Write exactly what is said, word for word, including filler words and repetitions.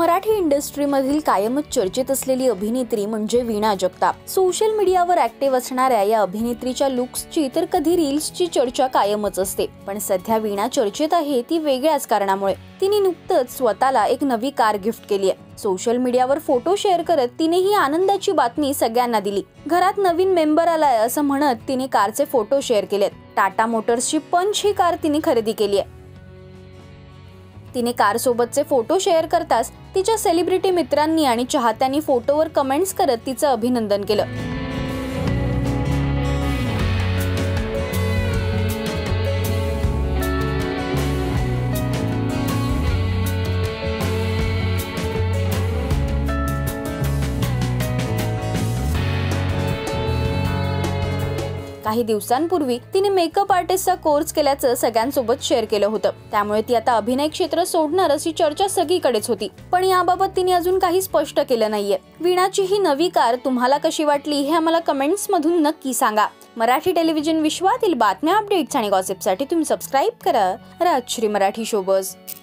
मराठी इंडस्ट्रीमधील कायमच चर्चेत असलेली अभिनेत्री म्हणजे वीणा जगताप। सोशल मीडियावर ऍक्टिव्ह असणाऱ्या या अभिनेत्रीच्या लुक्सची तर कधी रील्सची चर्चा कायमच असते, पण सध्या वीणा चर्चेत आहे ती वेगळ्याच कारणामुळे। तिने नुकतंच स्वतःला एक नवी कार गिफ्ट केली आहे। सोशल मीडियावर फोटो शेअर करत तिने ही आनंदाची बातमी सगळ्यांना दिली। घरात नवीन मेंबर आलाय असं म्हणत तिने कारचे फोटो शेअर केलेत। टाटा मोटर्सची पंच ही कार तिने खरेदी केली आहे। तिने कार सोबतचे फोटो शेअर करताच तिच्या सेलिब्रिटी मित्रांनी आणि चाहत्यांनी फोटोवर कमेंट्स करत तिचं अभिनंदन केलं। काही दिवसांपूर्वी तिने मेकअप आर्टिस्टचा कोर्स केल्याचं सगळ्यांसोबत शेअर केलं होतं, त्यामुळे ती आता अभिनय क्षेत्र सोडणार अशी चर्चा सगळीकडेच होती। पण याबाबत तिने अजून काही स्पष्ट केलं नाहीये। वीणाची ही नवी कार तुम्हाला कशी वाटली हे आम्हाला कमेंट्स मधून नक्की सांगा। मराठी टेलिव्हिजन विश्वातील बातम्या, अपडेट्स आणि गॉसिपसाठी तुम्ही सबस्क्राइब करा राजश्री मराठी शोबज।